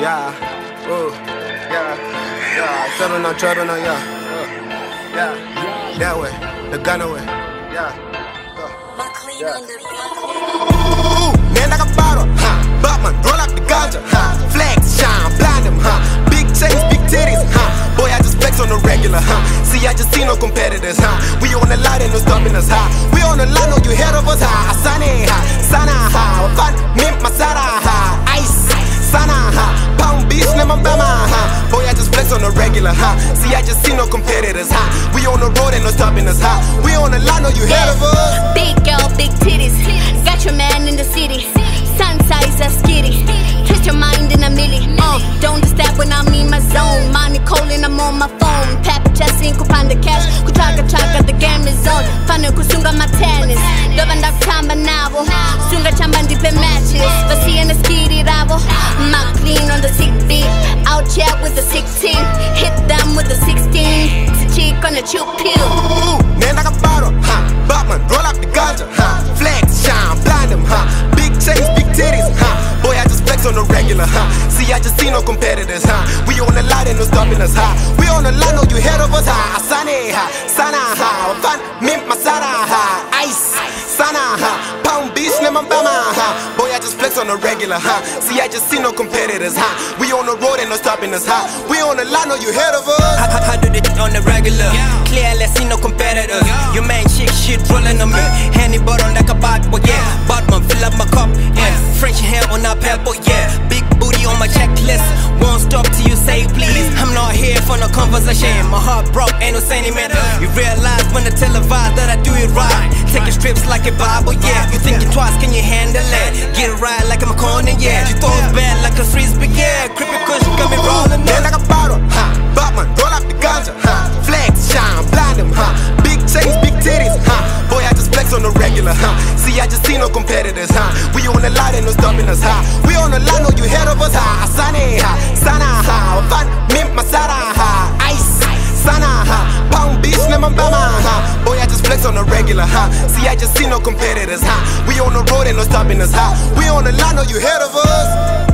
yeah, ooh, yeah, trouble now, yeah, that way, the gun away, yeah. Ooh, man like a bottle, Buckman, roll up the ganja, flex, shine, blind them, big chains, big titties, boy I just flex on the regular, see I just see no competitors, we on the line and no stopping us, we on the line, no you head of us, Asane, Sana, Van, Mimp, Masara, Ice, Sana, Pound Beach, Nemambama, boy I just flex on the regular, see I just see no competitors, we on the road and no stopping us, we on the line, no you head of us. Big girl, big titties, got your man in the city, sun size a skitty, twist your mind in a milli, don't disturb when I'm in my zone, money calling, I'm on my phone, pep chasing, kupanda cash, kutaka the game is on, fana kusunga my tennis, dobanda kutamba nabo, sunga chamba ndipe matches, basi in the skitty rabo, my clean on the sick beat, out here with the 16, hit them with the 16, it's a chick on the chew pill. Man like a bottle, Buckman, roll up the ganja, flex, shine, blind them, big chains, big titties, boy I just flex on the regular, see I just see no competitors, we on the line and no stopping us, we on the line, no you head of us, Asane, Sana, Van, Mimp, Masara, Ice, Sana, Pound Beach, Nemambama, boy I just flex on the regular, see I just see no competitors, we on the road and no stopping us, we on the line, no you head of us. I do the on the regular, clearly see no competitors, your man chick shit rolling on me, handy bottle like a bad boy, yeah, Batman fill up my cup, yeah, French hair on our pepper, yeah, big booty on my checklist, won't stop till you say please, I'm not here for no conversation, my heart broke, ain't no sentiment, you realize when I televise that I do it right, taking strips like a Bible, yeah, you thinking twice, can you handle it, get it right like I'm a corner, yeah, you throw it bad like a frisbee, yeah, creepy kush got me rolling, man like a bottle, Buckman, roll up the ganja, flex, shine, blind them, big chains, big titties, boy I just flex on the regular, see I just see no competitors, we on the line and no stopping us, we on the line, no you head of us, Asane, Sana, Van, Mimp, Masara, Ice, Sana, Pound Beach, Nemambama, boy I just flex on the regular, see I just see no competitors, we on the road and no stopping us, we on the line, no you head of us.